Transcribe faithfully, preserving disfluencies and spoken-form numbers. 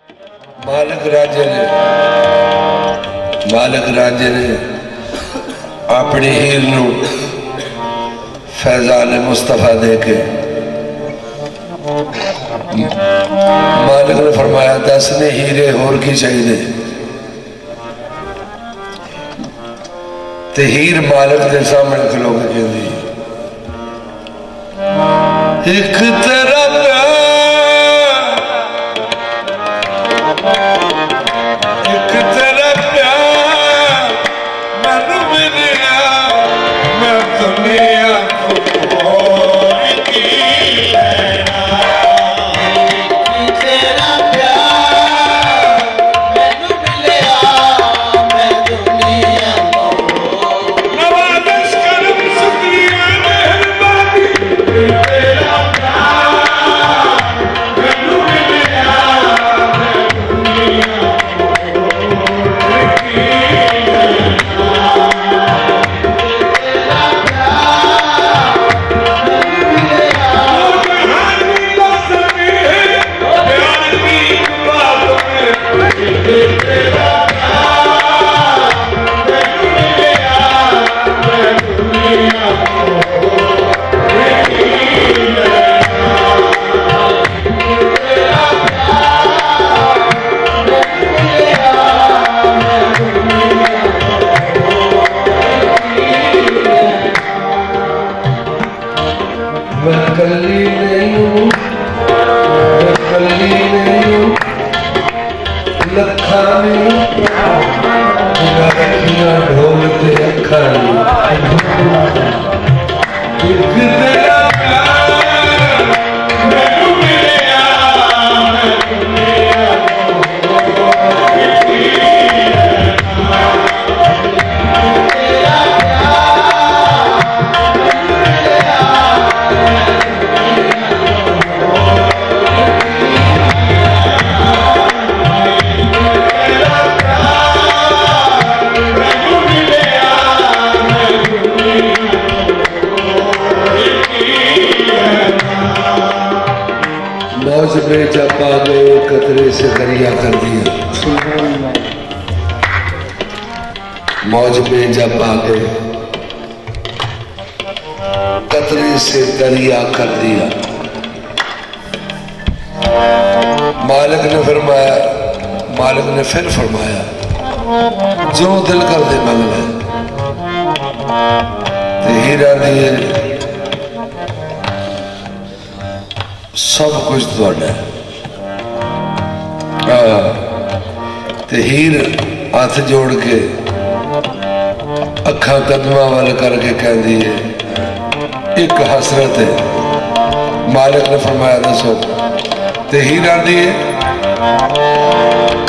मालिक राजे ने मालिक राजे ने अपनी हीर नूं फैजान मुस्तफा दे के मालिक ने फरमाया दस ने हीरे होर की चाहिए ते हीर मालिक के सामने खलो के कहती एक तेरा एक तेरा प्यार मैनू मिलिया मैं दुनिया को होर की लेना तेरा प्यार मैनू मिलिया मैं दुनिया को नवाज़िश करम शुक्रिया मेहरबानी तेरा प्यार मैनू मिलिया मैं दुनिया कतरे से दरिया कर दिया मौज में जब आ गए कतरे से दरिया कर दिया मालिक ने फरमाया मालिक ने फिर फरमाया जो दिल कर दे मंग ले ते हीरा दिए सब कुछ तुहाडा ते हीर हाथ जोड़ के अखा कदमां वाल करके कहती है एक हसरत है मालिक ने फरमाया दसो ते हीर आंदी है